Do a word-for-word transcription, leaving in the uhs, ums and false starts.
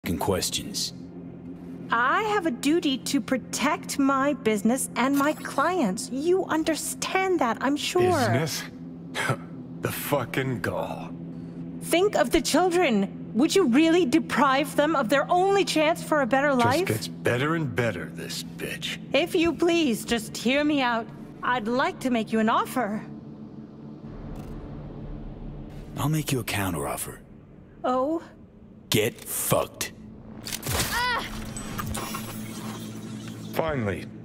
questions. I have a duty to protect my business and my clients. You understand that, I'm sure. Business? The fucking gall. Think of the children. Would you really deprive them of their only chance for a better life? Just gets better and better, this bitch. If you please, just hear me out. I'd like to make you an offer. I'll make you a counteroffer. Oh? Get fucked. Finally,